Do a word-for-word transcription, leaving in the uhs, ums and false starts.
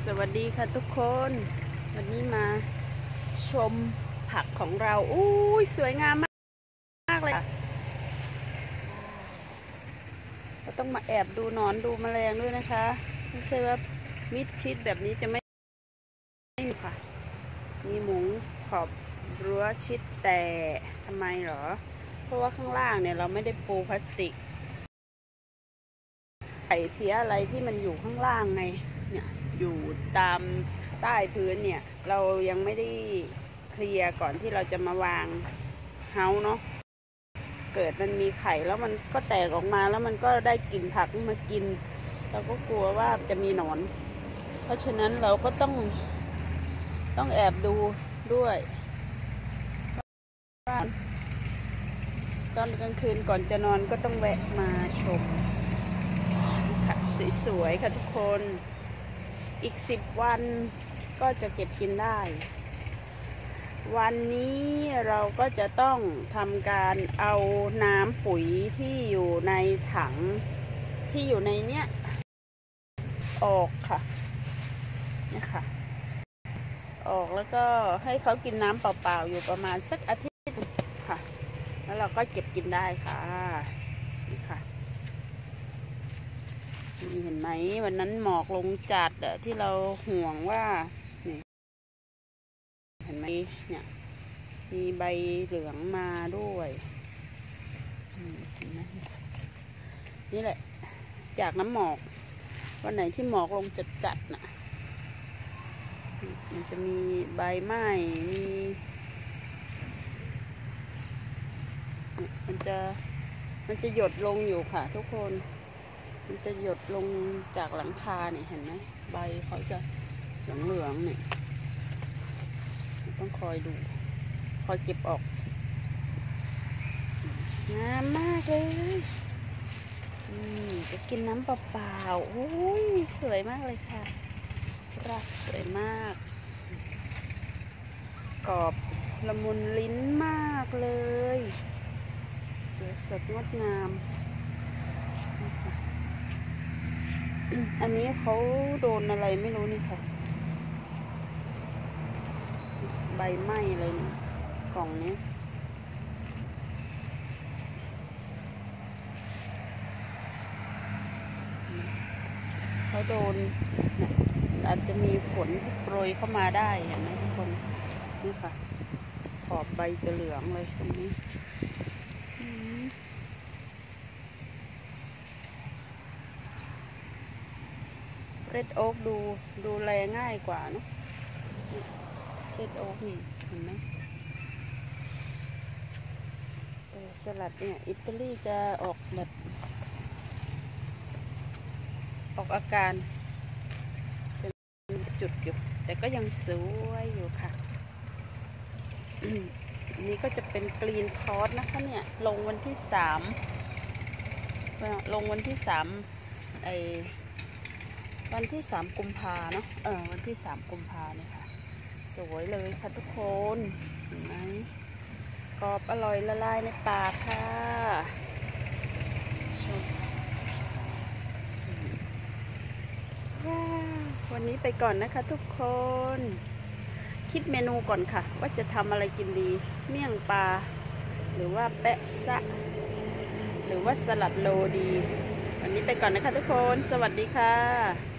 สวัสดีค่ะทุกคนวันนี้มาชมผักของเราอุ้ยสวยงามมากเลยค่ะเราต้องมาแอบดูหนอนดูแมลงด้วยนะคะไม่ใช่ว่ามิดชิดแบบนี้จะไม่ไม่มีค่ะมีหมุงขอบรั้วชิดแต่ทำไมหรอเพราะว่าข้างล่างเนี่ยเราไม่ได้ปูพลาสติกไข่เพี้ยอะไรที่มันอยู่ข้างล่างไงเนี่ยอยู่ตามใต้พื้นเนี่ยเรายังไม่ได้เคลียร์ก่อนที่เราจะมาวางเฮาเนาะเกิดมันมีไข่แล้วมันก็แตกออกมาแล้วมันก็ได้กลิ่นผักมากินเราก็กลัวว่าจะมีหนอนเพราะฉะนั้นเราก็ต้องต้องแอบดูด้วยตอนกลางคืนก่อนจะนอนก็ต้องแวะมาชมค่ะสวยๆค่ะทุกคนอีกสิบวันก็จะเก็บกินได้วันนี้เราก็จะต้องทำการเอาน้ำปุ๋ยที่อยู่ในถังที่อยู่ในเนี้ยออกค่ะนี่ค่ะออกแล้วก็ให้เขากินน้ำเปล่าๆอยู่ประมาณสักอาทิตย์ค่ะแล้วเราก็เก็บกินได้ค่ะนี่ค่ะนี่เห็นไหมวันนั้นหมอกลงจัดอะที่เราห่วงว่านี่เห็นไหมเนี่ยมีใบเหลืองมาด้วยนี่แหละจากน้ำหมอกวันไหนที่หมอกลงจัดๆน่ะมันจะมีใบไม้มีมันจะมันจะหยดลงอยู่ค่ะทุกคนมันจะหยดลงจากหลังคาเนี่ยเห็นไหมใบเขาจะเหลืองๆเนี่ยต้องคอยดูคอยเก็บออกงามมากเลยจะกินน้ำเปล่าๆโอ้ยสวยมากเลยค่ะรักสวยมากกรอบละมุนลิ้นมากเลยสวยสดงดงามอันนี้เขาโดนอะไรไม่รู้นี่ค่ะใบไหม้อะไรนี่กล่องนี้เขาโดนเนี่ยอาจจะมีฝนที่โปรยเข้ามาได้เห็นไหมทุกคนนี่ค่ะขอบใบจะเหลืองเลยตรงนี้เรดโอ๊กดูดูแลง่ายกว่าเนาะเรดโอ๊กนี่เห็นไหมแต่สลัดเนี่ยอิตาลีจะออกแบบออกอาการจะมีจุดอยู่แต่ก็ยังสวยอยู่ค่ะอันนี้ก็จะเป็นกรีนคอร์สนะคะเนี่ยลงวันที่สามลงวันที่สามไอวันที่สามกุมภาเนาะเออวันที่สามกุมภาเนี่ยค่ะสวยเลยค่ะทุกคนเห็นไหมกรอบอร่อยละลายในปากค่ะชมว้าววันนี้ไปก่อนนะคะทุกคนคิดเมนูก่อนค่ะว่าจะทำอะไรกินดีเมี่ยงปลาหรือว่าแปะซะหรือว่าสลัดโลดีวันนี้ไปก่อนนะคะทุกคนสวัสดีค่ะ